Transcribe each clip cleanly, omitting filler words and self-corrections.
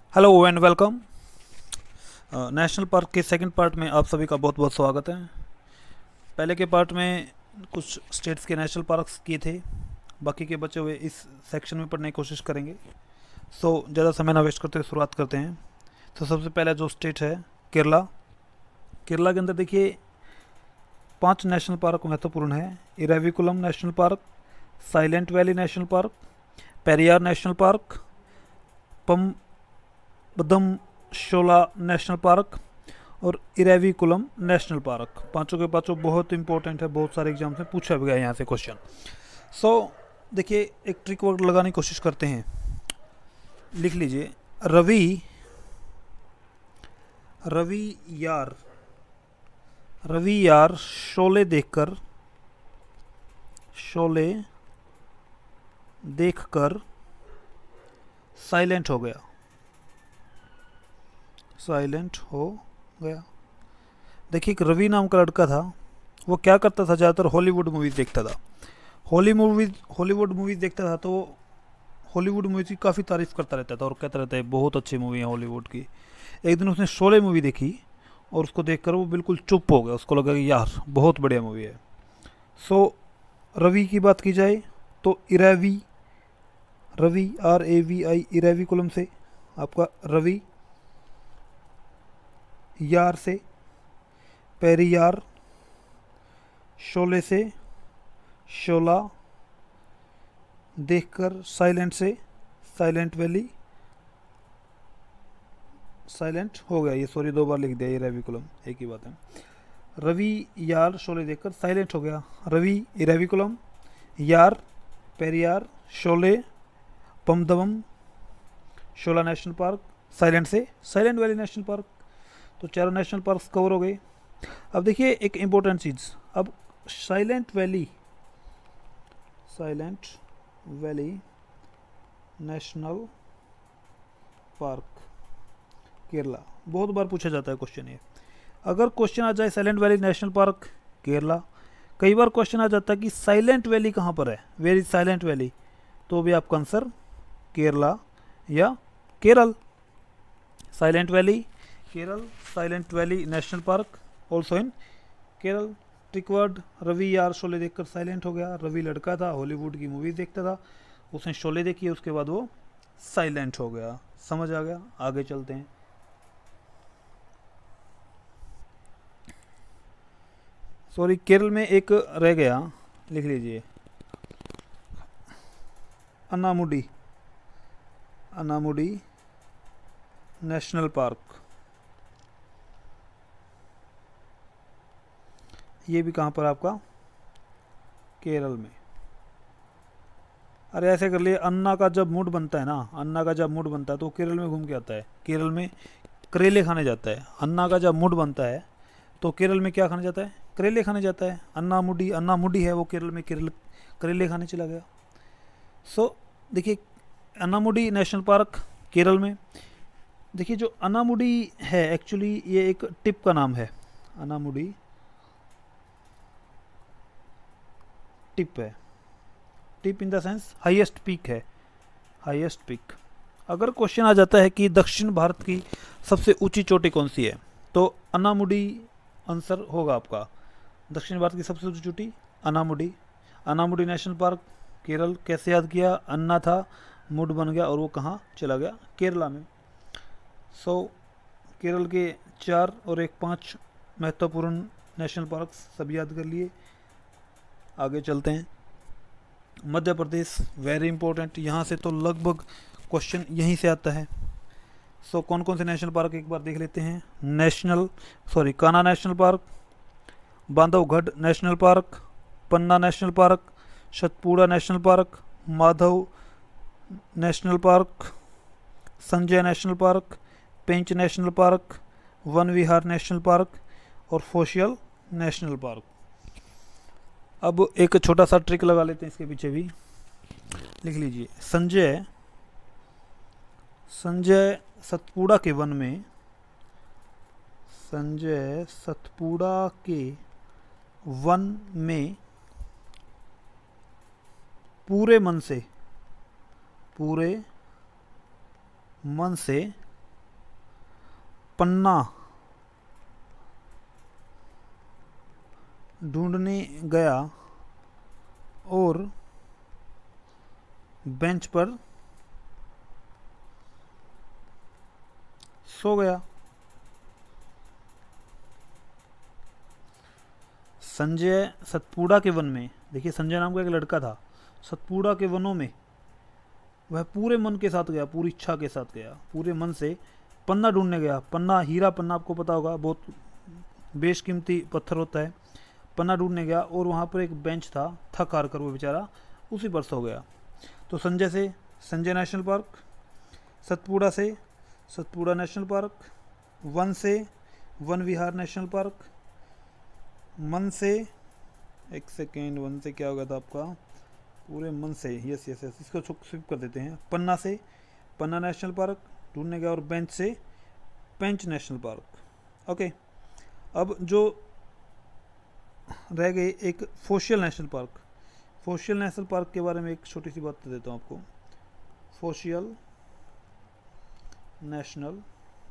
Hello and welcome. National park के second part में आप सभी का बहुत बहुत स्वागत है। पहले के पार्ट में कुछ स्टेट्स के नेशनल पार्क्स किए थे, बाकी के बचे हुए इस सेक्शन में पढ़ने की कोशिश करेंगे। सो ज़्यादा समय ना वेस्ट करते हुए शुरुआत करते हैं। तो सबसे पहला जो स्टेट है केरला। केरला के अंदर देखिए 5 नेशनल पार्क महत्वपूर्ण है। Eravikulam national park, silent valley national park, Periyar national park, Pampadum शोला नेशनल पार्क और इराविकुलम नेशनल पार्क। पांचों के पांचों बहुत इंपॉर्टेंट है, बहुत सारे एग्जाम में पूछा भी गया यहाँ से क्वेश्चन। देखिए एक ट्रिक वर्क लगाने की कोशिश करते हैं। लिख लीजिए रवि यार शोले देखकर साइलेंट हो गया। देखिए एक रवि नाम का लड़का था, वो क्या करता था, ज़्यादातर हॉलीवुड मूवीज़ देखता था। हॉलीवुड मूवीज़ देखता था तो हॉलीवुड मूवीज़ की काफ़ी तारीफ़ करता रहता था और कहता रहता है बहुत अच्छी मूवी है हॉलीवुड की। एक दिन उसने शोले मूवी देखी और उसको देखकर वो बिल्कुल चुप हो गया। उसको लगा कि यार बहुत बढ़िया मूवी है। रवि की बात की जाए तो रवि RAVI इराविकुलम से आपका रवि, यार से पेरियार, शोले से शोला, देखकर साइलेंट से साइलेंट वैली, साइलेंट हो गया। ये सॉरी 2 बार लिख दिया, ये रेविकुलम एक ही बात है। रवि यार शोले देखकर साइलेंट हो गया। रवि इराविकुलम, यार Periyar, Sholay Pampadum Shola national park, silent से साइलेंट वैली नेशनल पार्क। तो चारों नेशनल पार्क कवर हो गए। अब देखिए एक इम्पोर्टेंट चीज़, अब silent valley national park Kerala, बहुत बार पूछा जाता है क्वेश्चन ये। अगर क्वेश्चन आ जाए silent valley national park Kerala, कई बार क्वेश्चन आ जाता है कि साइलेंट वैली कहाँ पर है, वेयर इज साइलेंट वैली, तो भी आपका आंसर केरला या Kerala. Silent valley Kerala, silent valley national park also in Kerala. Trick word, Ravi यार शोले देखकर साइलेंट हो गया। रवि लड़का था, हॉलीवुड की मूवी देखता था, उसने शोले देखी, उसके बाद वो साइलेंट हो गया। समझ आ गया? आगे चलते हैं। सॉरी केरल में एक रह गया, लिख लीजिए अनामुडी नेशनल पार्क। ये भी कहाँ पर आपका केरल में। अरे ऐसे कर लिए, अन्ना का जब मूड बनता है तो केरल में घूम के आता है। केरल में करेले खाने जाता है। अन्ना का जब मूड बनता है तो केरल में क्या खाने जाता है, करेले खाने जाता है। अन्ना मुडी है वो केरल में करेले खाने चला गया। देखिए अनामुडी नेशनल पार्क केरल में। देखिए जो अनामुडी है एक्चुअली ये एक टिप का नाम है। अनामुडी टिप है, tip in the sense highest peak है, हाईएस्ट पीक। अगर क्वेश्चन आ जाता है कि दक्षिण भारत की सबसे ऊंची चोटी कौन सी है, तो अनामुडी आंसर होगा आपका। दक्षिण भारत की सबसे ऊंची चोटी अनामुडी नेशनल पार्क केरल। कैसे याद किया, अन्ना था, मूड बन गया और वो कहाँ चला गया, केरला में। केरल के 4 और एक 5 महत्वपूर्ण नेशनल पार्क सब याद कर लिए। आगे चलते हैं। मध्य प्रदेश वेरी इंपॉर्टेंट, यहाँ से तो लगभग क्वेश्चन यहीं से आता है। कौन कौन से नेशनल पार्क एक बार देख लेते हैं। Kanha national park, Bandhavgarh national park, Panna national park, Satpura national park, Madhav national park, Sanjay national park, Pench national park, Van Vihar national park और फोशियल नेशनल पार्क। अब एक छोटा सा ट्रिक लगा लेते हैं इसके पीछे भी, लिख लीजिए संजय सतपुड़ा के वन में, संजय सतपुड़ा के वन में पूरे मन से पन्ना ढूंढने गया और बेंच पर सो गया। संजय सतपुड़ा के वन में, देखिए संजय नाम का एक लड़का था, सतपुड़ा के वनों में वह पूरे मन के साथ गया, पूरी इच्छा के साथ गया, पूरे मन से पन्ना ढूंढने गया। पन्ना, हीरा पन्ना आपको पता होगा, बहुत बेशकीमती पत्थर होता है। पन्ना ढूंढने गया और वहाँ पर एक बेंच था, थक हार कर वो बेचारा उसी पर सो गया। तो संजय से संजय नेशनल पार्क, सतपुड़ा से सतपुड़ा नेशनल पार्क, वन से वन विहार नेशनल पार्क, मन से, एक सेकेंड, वन से क्या हो गया था आपका, पूरे मन से, यस यस यस, इसको स्विप कर देते हैं। पन्ना से पन्ना नेशनल पार्क ढूंढने गया और बेंच से पेंच नेशनल पार्क। ओके, अब जो रह गए एक fossil national park. Fossil national park के बारे में एक छोटी सी बात बता देता हूँ आपको। फोशियल नेशनल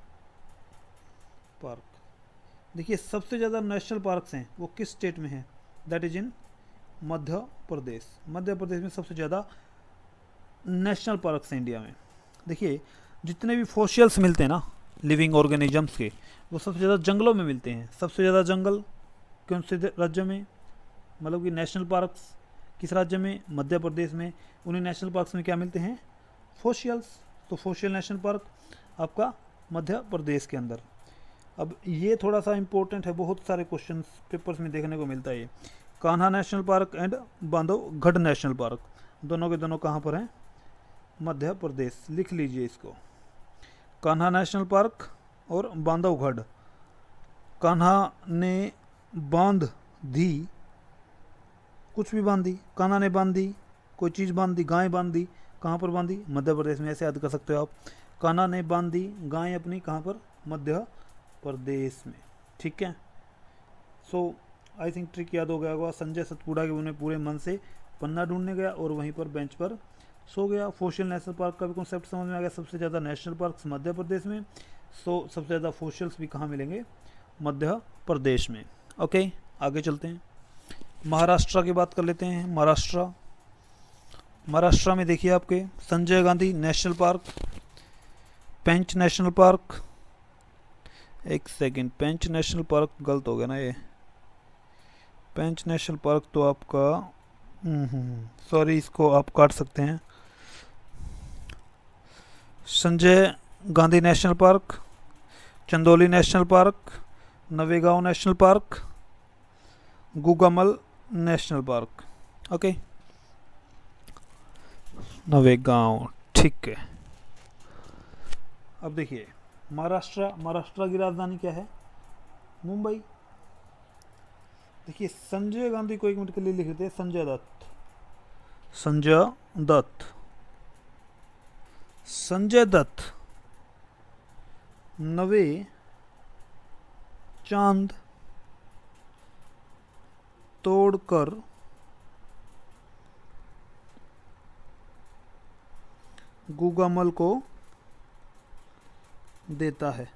पार्क, देखिए सबसे ज़्यादा नेशनल पार्क्स हैं वो किस स्टेट में हैं, that is in Madhya Pradesh. Madhya Pradesh में सबसे ज़्यादा नेशनल पार्क्स हैं इंडिया में। देखिए जितने भी फोशियल्स मिलते हैं ना, लिविंग ऑर्गेनिजम्स के, वो सबसे ज़्यादा जंगलों में मिलते हैं। सबसे ज़्यादा जंगल कौन से राज्य में, मतलब कि नेशनल पार्क्स किस राज्य में, मध्य प्रदेश में। उन्हीं नेशनल पार्क्स में क्या मिलते हैं, फोशियल्स। तो फोशियल नेशनल पार्क आपका मध्य प्रदेश के अंदर। अब ये थोड़ा सा इम्पोर्टेंट है, बहुत सारे क्वेश्चन पेपर्स में देखने को मिलता है ये। Kanha national park and Bandhavgarh national park, दोनों के दोनों कहाँ पर हैं, मध्य प्रदेश। लिख लीजिए इसको, कान्हा नेशनल पार्क और बांधवगढ़। कान्हा ने बांध दी, कुछ भी बांधी, कान्हा ने बांधी, कोई चीज़ बांधी, गाय बांधी, कहाँ पर बांधी, मध्य प्रदेश में। ऐसे याद कर सकते हो आप, कान्हा ने बांधी गाय अपनी, कहाँ पर, मध्य प्रदेश में। ठीक है, सो आई थिंक ट्रिक याद हो गया होगा। संजय सतपुड़ा के उन्हें पूरे मन से पन्ना ढूंढने गया और वहीं पर बेंच पर सो गया। फोशियल नेशनल पार्क का भी कॉन्सेप्ट समझ में आ गया। सबसे ज़्यादा नेशनल पार्क्स मध्य प्रदेश में, सो सबसे ज़्यादा फोशियल्स भी कहाँ मिलेंगे, मध्य प्रदेश में। ओके, आगे चलते हैं। महाराष्ट्र की बात कर लेते हैं। महाराष्ट्र में देखिए आपके Sanjay Gandhi national park, Pench national park, एक सेकंड, पेंच नेशनल पार्क गलत हो गया ना ये, पेंच नेशनल पार्क तो आपका सॉरी, इसको आप काट सकते हैं। Sanjay Gandhi national park, Chandoli national park, Navegaon national park, Gugamal national park. Okay, Navegaon, ठीक है। अब देखिए महाराष्ट्र की राजधानी क्या है, मुंबई। देखिए संजय गांधी को एक मिनट के लिए लिख लेते हैं, संजय दत्त। संजय दत्त नवे चांद तोड़कर गुगामल को देता है।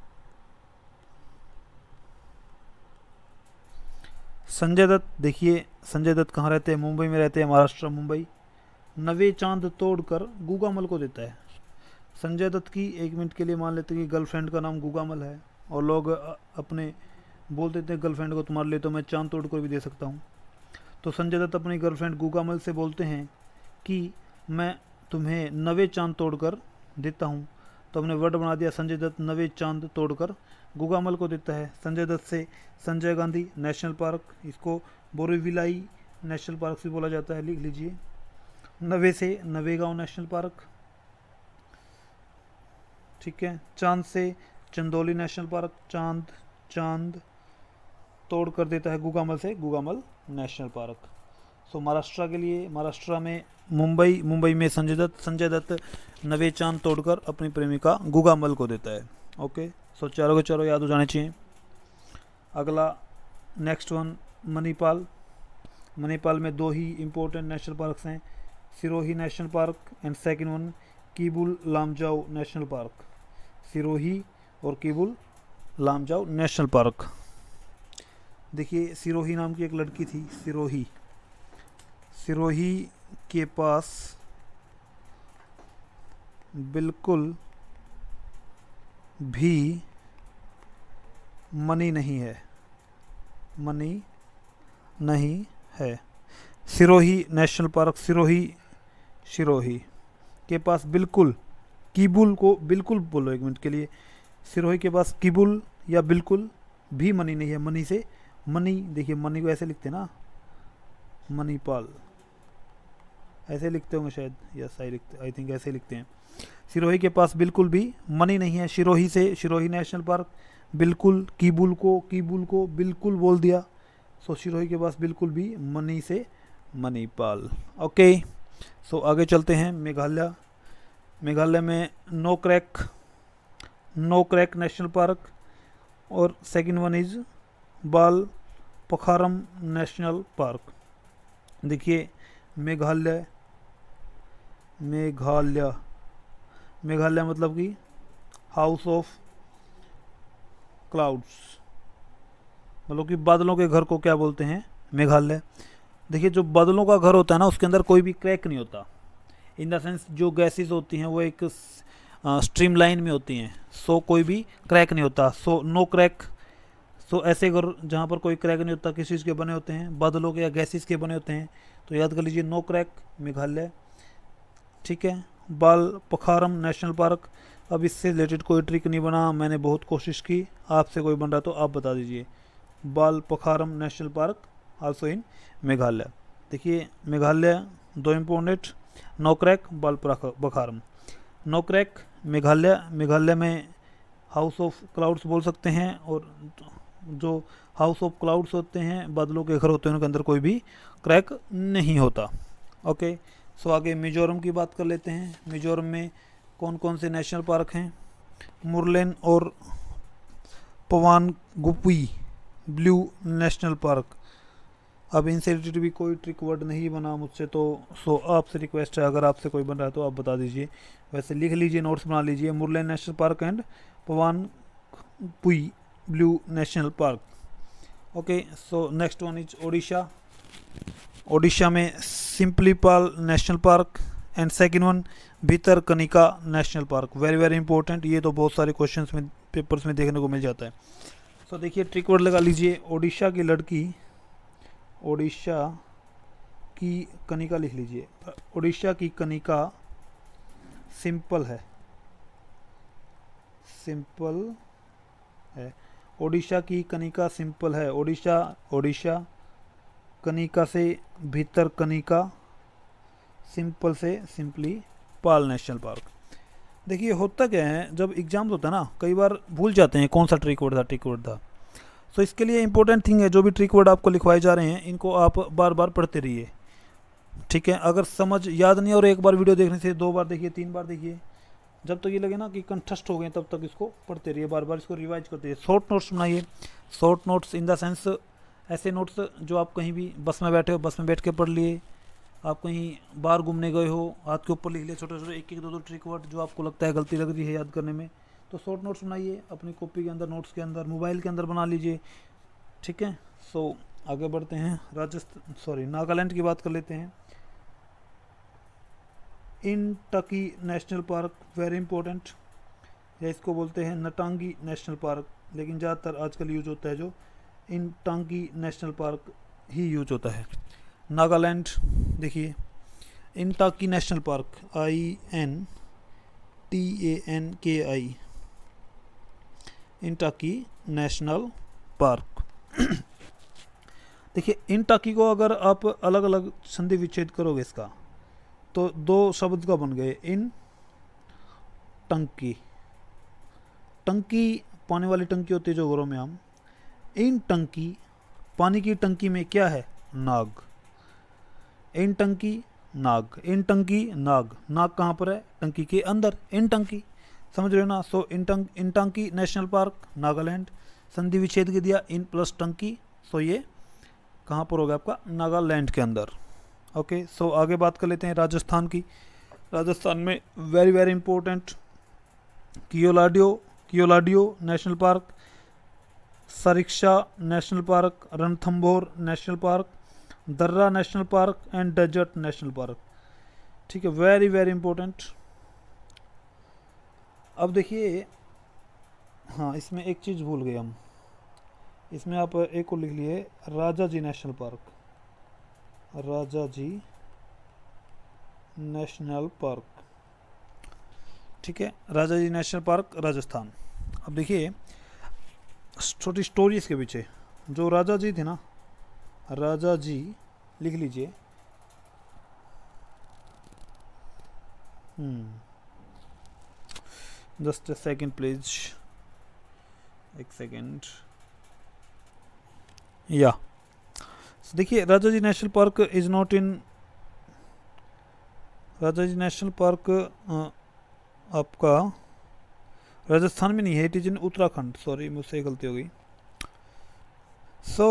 संजय दत्त, देखिए संजय दत्त कहाँ रहते हैं, मुंबई में रहते हैं, महाराष्ट्र मुंबई। नवे चांद तोड़कर गुगामल को देता है। संजय दत्त की एक मिनट के लिए मान लेते हैं कि गर्लफ्रेंड का नाम गुगामल है और लोग अपने बोल देते हैं गर्लफ्रेंड को, तुम्हारे लिए तो मैं चांद तोड़कर भी दे सकता हूँ। तो संजय दत्त अपनी गर्लफ्रेंड गुगामल से बोलते हैं कि मैं तुम्हें नवे चांद तोड़कर देता हूँ। तो हमने वर्ड बना दिया, संजय दत्त नवे चांद तोड़कर गुगामल को देता है। संजय दत्त से संजय गांधी नेशनल पार्क, इसको बोरीविलाई नेशनल पार्क भी बोला जाता है, लिख लीजिए। नवे से नवेगांव नेशनल पार्क, ठीक है। चांद से चंदौली नेशनल पार्क, चांद तोड़ कर देता है गुगामल से Gugamal national park. So Maharashtra के लिए, महाराष्ट्र में मुंबई में संजय दत्त नवे चांद तोड़कर अपनी प्रेमिका गुगामल को देता है। ओके, सो चारों के चारों याद हो जाने चाहिए। अगला नेक्स्ट वन मणिपाल में दो ही इम्पोर्टेंट नेशनल पार्क्स हैं, Sirohi national park and second one Keibul Lamjao national park. Sirohi और किबुल लामजाओ नेशनल पार्क। देखिए सिरोही नाम की एक लड़की थी, सिरोही, सिरोही के पास बिल्कुल भी मनी नहीं है, मनी नहीं है। सिरोही नेशनल पार्क, सिरोही, सिरोही के पास बिल्कुल, किबुल को बिल्कुल बोलो 1 मिनट के लिए। सिरोही के पास किबुल या बिल्कुल भी मनी नहीं है, मनी से मनी, देखिए मनी को ऐसे लिखते हैं ना, मणिपाल, ऐसे लिखते होंगे शायद, यस आई थिंक ऐसे लिखते हैं। सिरोही के पास बिल्कुल भी मनी नहीं है, सिरोही से, सिरोही नेशनल पार्क, बिल्कुल किबुल को बिल्कुल बोल दिया, सो सिरोही के पास बिल्कुल भी मनी से मणिपाल। ओके, सो आगे चलते हैं। मेघालय, मेघालय में नो क्रैक नेशनल पार्क, और second one is Balphakram national park. देखिए मेघालय, मेघालय, मेघालय मतलब कि हाउस ऑफ क्लाउड्स, मतलब कि बादलों के घर को क्या बोलते हैं, मेघालय। देखिए जो बादलों का घर होता है ना, उसके अंदर कोई भी क्रैक नहीं होता, इन द सेंस जो गैसेस होती हैं वो एक स्ट्रीम लाइन में होती हैं, सो कोई भी क्रैक नहीं होता, सो नो क्रैक। सो ऐसे घर जहाँ पर कोई क्रैक नहीं होता, किस चीज़ के बने होते हैं, बादलों के या गैसेस के बने होते हैं, तो याद कर लीजिए नो क्रैक मेघालय। ठीक है, बाल पखारम नेशनल पार्क, अब इससे रिलेटेड कोई ट्रिक नहीं बना, मैंने बहुत कोशिश की, आपसे कोई बन रहा तो आप बता दीजिए। Balphakram national park also in Meghalaya. देखिए Meghalaya 2 important, Nokrek, Balphakram. Nokrek Meghalaya, Meghalaya में हाउस ऑफ क्लाउड्स बोल सकते हैं, और जो हाउस ऑफ क्लाउड्स होते हैं, बादलों के घर होते हैं, उनके अंदर कोई भी क्रैक नहीं होता। ओके, सो आगे मिजोरम की बात कर लेते हैं। मिजोरम में कौन कौन से नेशनल पार्क हैं, मुरलेन और पवानगुपी ब्लू नेशनल पार्क। अब इनसे रिलेटेड भी कोई ट्रिक वर्ड नहीं बना मुझसे, तो सो आपसे रिक्वेस्ट है, अगर आपसे कोई बन रहा है तो आप बता दीजिए, वैसे लिख लीजिए, नोट्स बना लीजिए, Murlen national park and Phawngpui blue national park. Okay, so next one is Odisha. Odisha में Simlipal national park and second one Bhitarkanika national park. Very very important, ये तो बहुत सारे क्वेश्चंस में, पेपर्स में देखने को मिल जाता है। सो देखिए ट्रिक वर्ड लगा लीजिए, ओडिशा की लड़की, ओडिशा की कनिका लिख लीजिए, ओडिशा की कनिका सिंपल है, सिंपल है, ओडिशा की कनिका सिंपल है, ओडिशा, ओडिशा, कनिका से भीतर कनिका, सिंपल से सिंपली पाल नेशनल पार्क। देखिए होता क्या है, जब एग्जाम्स होता है ना, कई बार भूल जाते हैं कौन सा ट्रिक वर्ड था, ट्रिक वर्ड था। सो इसके लिए इंपॉर्टेंट थिंग है, जो भी ट्रिक वर्ड आपको लिखवाए जा रहे हैं, इनको आप बार बार पढ़ते रहिए। ठीक है, अगर समझ याद नहीं और एक बार वीडियो देखने से 2 बार देखिए, 3 बार देखिए, जब तक ये लगे ना कि कंठस्थ हो गए, तब तक इसको पढ़ते रहिए, बार बार इसको रिवाइज करते रहिए। शॉर्ट नोट्स बनाइए, short notes in the sense ऐसे नोट्स जो आप कहीं भी बस में बैठे हो, बस में बैठ के पढ़ लिए, आप कहीं बाहर घूमने गए हो, हाथ के ऊपर लिख लिए छोटे छोटे 1 1 2 2 ट्रिक वर्ड, जो आपको लगता है गलती लग रही है याद करने में, तो शॉर्ट नोट्स बनाइए अपनी कॉपी के अंदर, नोट्स के अंदर, मोबाइल के अंदर बना लीजिए। ठीक है, सो आगे बढ़ते हैं, नागालैंड की बात कर लेते हैं। Intanki national park, very important, या इसको बोलते हैं नटांगी नेशनल पार्क, लेकिन ज़्यादातर आजकल यूज होता है जो इंटांगी नेशनल पार्क ही यूज होता है। नागालैंड देखिए, Intanki national park, INTANKI, Intanki national park. देखिए इंटाकी को अगर आप अलग अलग संधि विच्छेद करोगे इसका, तो 2 शब्द का बन गए, इन टंकी, टंकी पानी वाली टंकी होती है जो घरों में हम, इन टंकी, पानी की टंकी में क्या है, नाग, इन टंकी नाग, इन टंकी नाग, नाग कहाँ पर है, टंकी के अंदर, इन टंकी, समझ रहे हो ना। सो इन टंकी नेशनल पार्क नागालैंड, संधि विच्छेद के दिया इन प्लस टंकी, सो ये कहाँ पर होगा आपका, नागालैंड के अंदर। ओके, सो आगे बात कर लेते हैं राजस्थान की। राजस्थान में very very important, Keoladeo national park, Sariska national park, Ranthambore national park, Darrah national park and desert national park. ठीक है, वेरी वेरी इंपॉर्टेंट। अब देखिए, हाँ इसमें एक चीज़ भूल गए हम, इसमें आप एक को लिख लिए Rajaji national park, Rajaji national park. ठीक है, Rajaji national park Rajasthan. अब देखिए छोटी स्टोरी इसके पीछे, जो राजा जी थे ना, राजा जी लिख लीजिए। जस्ट ए सेकेंड प्लीज, एक सेकेंड। या देखिए, Rajaji national park is not in, Rajaji national park आपका राजस्थान में नहीं है, it is in Uttarakhand. Sorry, मुझसे गलती हो गई। सो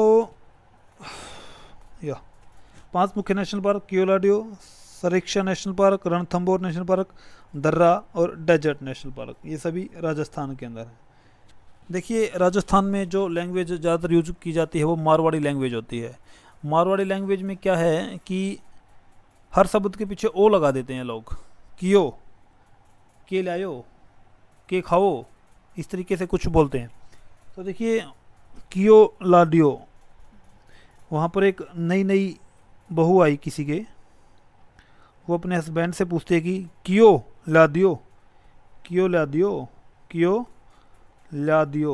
या 5 मुख्य national park, Keoladeo, Sariska national park, Ranthambore national park, Darrah और डेजर्ट नेशनल पार्क, ये सभी राजस्थान के अंदर है। देखिए, राजस्थान में जो लैंग्वेज ज़्यादातर यूज की जाती है वो मारवाड़ी लैंग्वेज होती है। मारवाड़ी लैंग्वेज में क्या है कि हर शब्द के पीछे ओ लगा देते हैं लोग, कियो, के लायो, के खाओ, इस तरीके से कुछ बोलते हैं। तो देखिए, कियो लाडियो, वहाँ पर एक नई बहू आई किसी के, वो अपने हस्बैंड से पूछते हैं कि कियो ला दियो, कियो ला दियो, कियो ला दियो।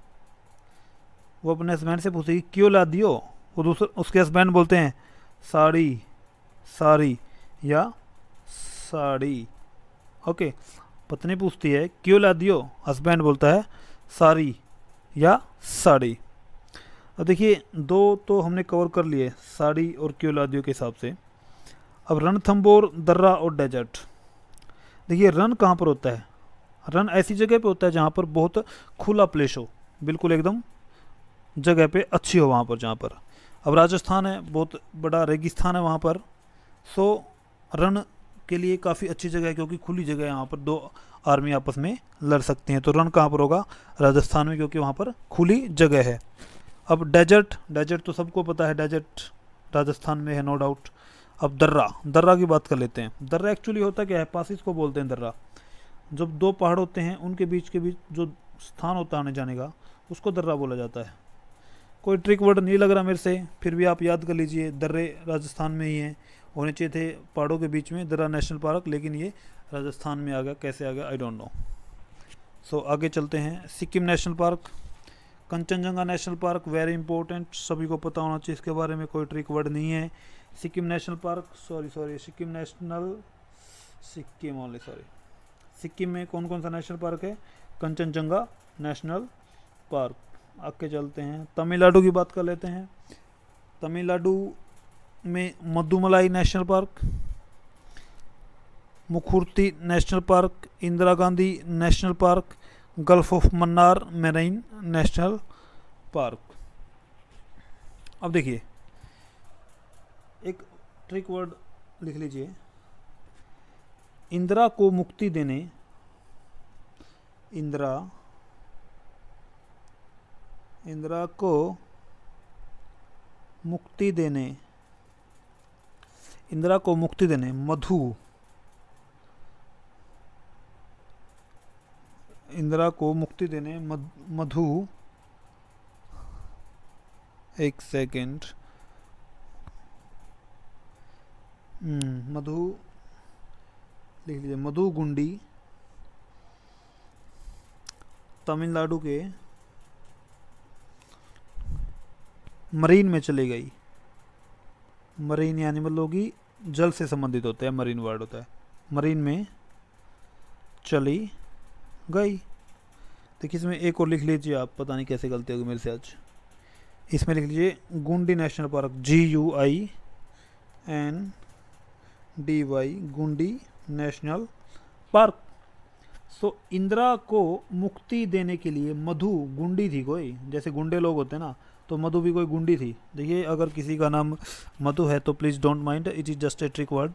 वो अपने हस्बैंड से पूछते हैं कि क्यों ला दियो, वो दूसरे उसके हस्बैंड बोलते हैं साड़ी, साड़ी या साड़ी। ओके, पत्नी पूछती है क्यों ला दियो, हस्बैंड बोलता है साड़ी या साड़ी। अब देखिए, दो तो हमने कवर कर लिए, साड़ी और क्यों ला दियो के हिसाब से। अब रणथंभौर, दर्रा और डेजर्ट। देखिए, रन कहाँ पर होता है? रन ऐसी जगह पे होता है जहाँ पर बहुत खुला प्लेस हो, बिल्कुल एकदम जगह पे अच्छी हो वहाँ पर, जहाँ पर अब राजस्थान है, बहुत बड़ा रेगिस्तान है वहाँ पर। सो रन के लिए काफ़ी अच्छी जगह है, क्योंकि खुली जगह है, यहाँ पर 2 आर्मी आपस में लड़ सकती हैं। तो रन कहाँ पर होगा? राजस्थान में, क्योंकि वहाँ पर खुली जगह है। अब डेजर्ट, डेजर्ट तो सबको पता है, डेजर्ट राजस्थान में है नो डाउट। अब दर्रा, दर्रा की बात कर लेते हैं। दर्रा एक्चुअली होता क्या है? पासिस को बोलते हैं दर्रा। जब 2 पहाड़ होते हैं उनके बीच के बीच जो स्थान होता है आने जाने का, उसको दर्रा बोला जाता है। कोई ट्रिक वर्ड नहीं लग रहा मेरे से, फिर भी आप याद कर लीजिए, दर्रे राजस्थान में ही हैं, होने चाहिए थे पहाड़ों के बीच में दर्रा नेशनल पार्क, लेकिन ये राजस्थान में आ गया, कैसे आ गया आई डोंट नो। सो आगे चलते हैं। Sikkim national park, Kanchenjunga national park, very important, सभी को पता होना चाहिए इसके बारे में, कोई ट्रिक वर्ड नहीं है। Sikkim national park, sorry Sikkim national, Sikkim only, sorry. Sikkim में कौन कौन सा नेशनल पार्क है? Kanchenjunga national park. आगे चलते हैं, तमिलनाडु की बात कर लेते हैं। तमिलनाडु में Mudumalai national park, Mukurthi national park, Indira Gandhi national park, gulf of Mannar marine national park. अब देखिए, एक ट्रिक वर्ड लिख लीजिए, इंदिरा को मुक्ति देने, इंदिरा को मुक्ति देने, इंदिरा को मुक्ति देने, मधु, इंदिरा को मुक्ति देने, मधु, एक सेकेंड, मधु लिख लीजिए, मधु गुंडी तमिलनाडु के मरीन में चली गई। मरीन यानी मतलब कि जल से संबंधित होता है, मरीन वर्ड होता है, मरीन में चली गई। देखिए, इसमें एक और लिख लीजिए आप, पता नहीं कैसे गलती होगी मेरे से आज। इसमें लिख लीजिए Guindy national park, GUINDY, Guindy national park. So Indira को मुक्ति देने के लिए मधु गुंडी थी कोई, जैसे गुंडे लोग होते हैं ना, तो मधु भी कोई गुंडी थी। देखिए, अगर किसी का नाम मधु है तो please don't mind, it is just a trick word.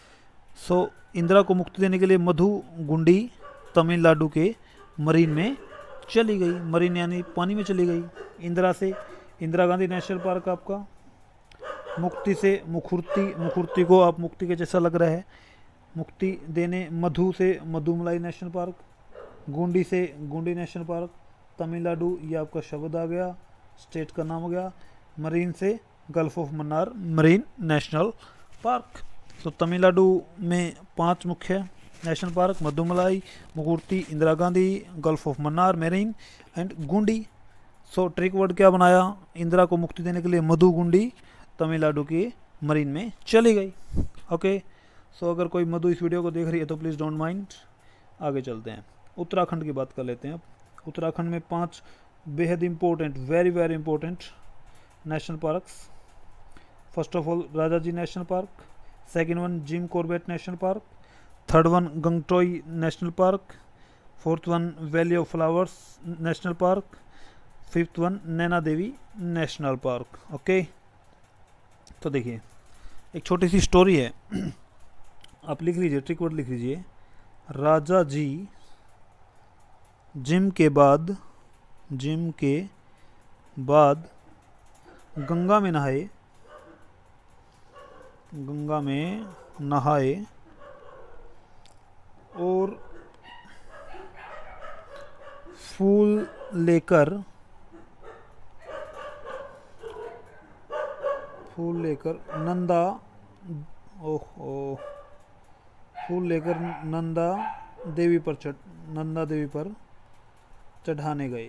So Indira को मुक्ति देने के लिए मधु गुंडी तमिलनाडु के मरीन में चली गई, मरीन यानी पानी में चली गई। इंदिरा से इंदिरा गांधी नेशनल पार्क आपका। मुक्ति से मुखुर्ती, मुखुर्ती को आप मुक्ति के जैसा लग रहा है, मुक्ति देने। मधु से मधुमलाई नेशनल पार्क। गुंडी से गुंडी नेशनल पार्क। तमिलनाडु, ये आपका शब्द आ गया, स्टेट का नाम हो गया। मरीन से gulf of Mannar marine national park. तो तमिलनाडु में 5 मुख्य national park, Mudumalai, Mukurthi, Indira Gandhi, gulf of Mannar marine and Guindy. So trick word क्या बनाया, इंदिरा को मुक्ति देने के लिए मधु गुंडी तमिलनाडु की मरीन में चली गई। ओके, सो अगर कोई मधु इस वीडियो को देख रही है तो प्लीज़ डोंट माइंड। आगे चलते हैं, उत्तराखंड की बात कर लेते हैं अब। उत्तराखंड में 5 बेहद important, very very important national parks. First of all Rajaji national park, second one Jim Corbett national park, third one Gangotri national park, fourth one valley of flowers national park, fifth one Naina Devi national park. Okay, तो देखिए एक छोटी सी story है, आप लिख लीजिए, trick word लिख लीजिए। राजा जी जिम के बाद गंगा में नहाए और फूल लेकर नंदा देवी पर चढ़ाने गए।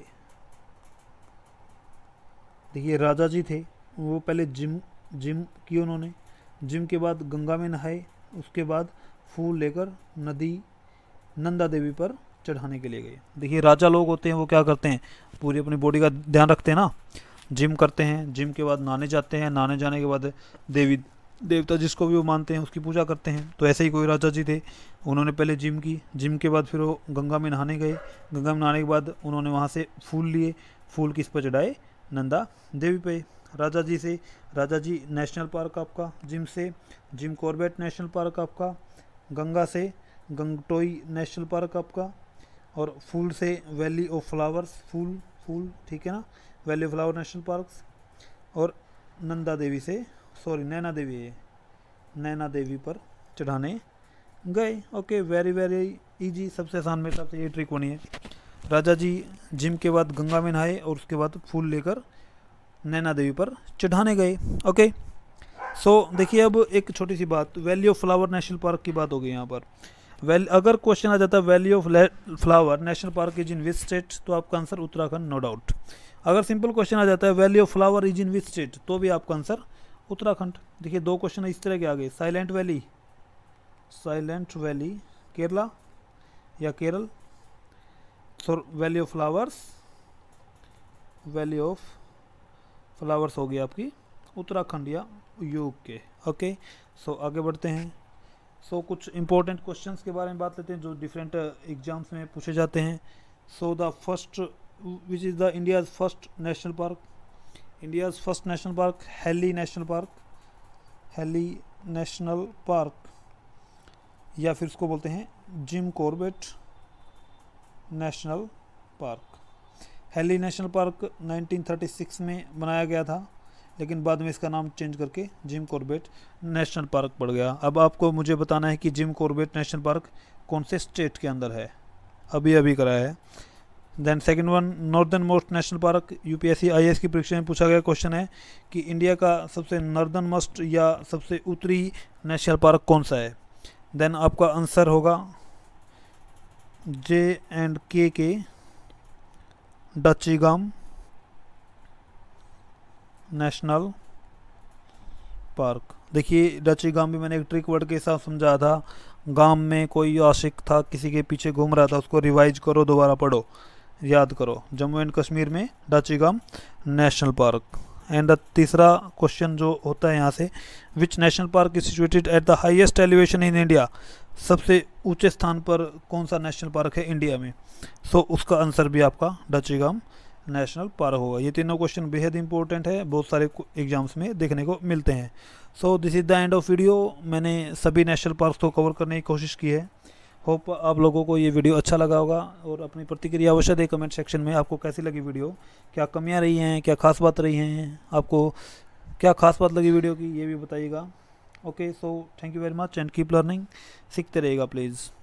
देखिए राजा जी थे, वो पहले जिम की उन्होंने, जिम के बाद गंगा में नहाए, उसके बाद फूल लेकर नंदा देवी पर चढ़ाने के लिए गए। देखिए राजा लोग होते हैं वो क्या करते हैं, पूरी अपनी बॉडी का ध्यान रखते हैं ना, जिम करते हैं, जिम के बाद नहाने जाते हैं, नहाने जाने के बाद देवी देवता जिसको भी वो मानते हैं उसकी पूजा करते हैं। तो ऐसे ही कोई राजा जी थे, उन्होंने पहले जिम की, जिम के बाद फिर वो गंगा में नहाने गए, गंगा में नहाने के बाद उन्होंने वहाँ से फूल लिए, फूल किस पर चढ़ाए, नंदा देवी पे। राजा जी नेशनल पार्क आपका, जिम से जिम कॉर्बेट नेशनल पार्क आपका, गंगा से गंगटोई नेशनल पार्क आपका, और फूल से वैली ऑफ फ्लावर्स, फूल ठीक है ना, valley of flower national park, और नैना देवी पर चढ़ाने गए। ओके, वेरी वेरी इजी, सबसे आसान मेरे हिसाब से ये ट्रिक बनी है। राजा जी जिम के बाद गंगा में नहाए और उसके बाद फूल लेकर नैना देवी पर चढ़ाने गए। ओके, सो देखिए अब एक छोटी सी बात, valley of flower national park की बात हो गई यहाँ पर। अगर क्वेश्चन आ जाता है valley of flower national park is in which state, तो आपका आंसर उत्तराखंड, नो डाउट। अगर सिंपल क्वेश्चन आ जाता है valley of flower is in which state, तो भी आपका आंसर उत्तराखंड। देखिए 2 क्वेश्चन इस तरह के आ गए, साइलेंट वैली केरला या Kerala, so valley of flowers हो गई आपकी उत्तराखंड या योग के। ओके, सो आगे बढ़ते हैं। सो कुछ इंपॉर्टेंट क्वेश्चंस के बारे में बात लेते हैं जो डिफरेंट एग्जाम्स में पूछे जाते हैं। So the first which is the India's first national park, Hailey national park, या फिर इसको बोलते हैं Jim Corbett national park. Hailey national park 1936 में बनाया गया था, लेकिन बाद में इसका नाम चेंज करके जिम कॉर्बेट नेशनल पार्क पड़ गया। अब आपको मुझे बताना है कि जिम कॉर्बेट नेशनल पार्क कौन से स्टेट के अंदर है, अभी कराया है। Then second one northern most national park, UPSC IAS की परीक्षा में पूछा गया क्वेश्चन है कि इंडिया का सबसे नॉर्दर्न मोस्ट या सबसे उत्तरी नेशनल पार्क कौन सा है। देन आपका आंसर होगा J&K के डचीगाम नेशनल पार्क। देखिए डचीगाम भी मैंने एक ट्रिक वर्ड के साथ समझाया था, गांव में कोई आशिक था किसी के पीछे घूम रहा था, उसको रिवाइज करो, दोबारा पढ़ो, याद करो। जम्मू एंड कश्मीर में डचीगाम नेशनल पार्क। एंड तीसरा क्वेश्चन जो होता है यहाँ से, which national park is situated at the highest elevation in India, सबसे ऊंचे स्थान पर कौन सा नेशनल पार्क है इंडिया में। सो उसका आंसर भी आपका डचीगाम नेशनल पार्क होगा। ये तीनों क्वेश्चन बेहद इंपॉर्टेंट है, बहुत सारे एग्जाम्स में देखने को मिलते हैं। So this is the end of video. मैंने सभी नेशनल पार्क को कवर करने की कोशिश की है। होप आप लोगों को ये वीडियो अच्छा लगा होगा, और अपनी प्रतिक्रिया अवश्य दें कमेंट सेक्शन में। आपको कैसी लगी वीडियो, क्या कमियां रही हैं, क्या खास बात रही हैं, आपको क्या खास बात लगी वीडियो की, ये भी बताइएगा। Okay, so thank you very much and keep learning. सीखते रहिएगा प्लीज़।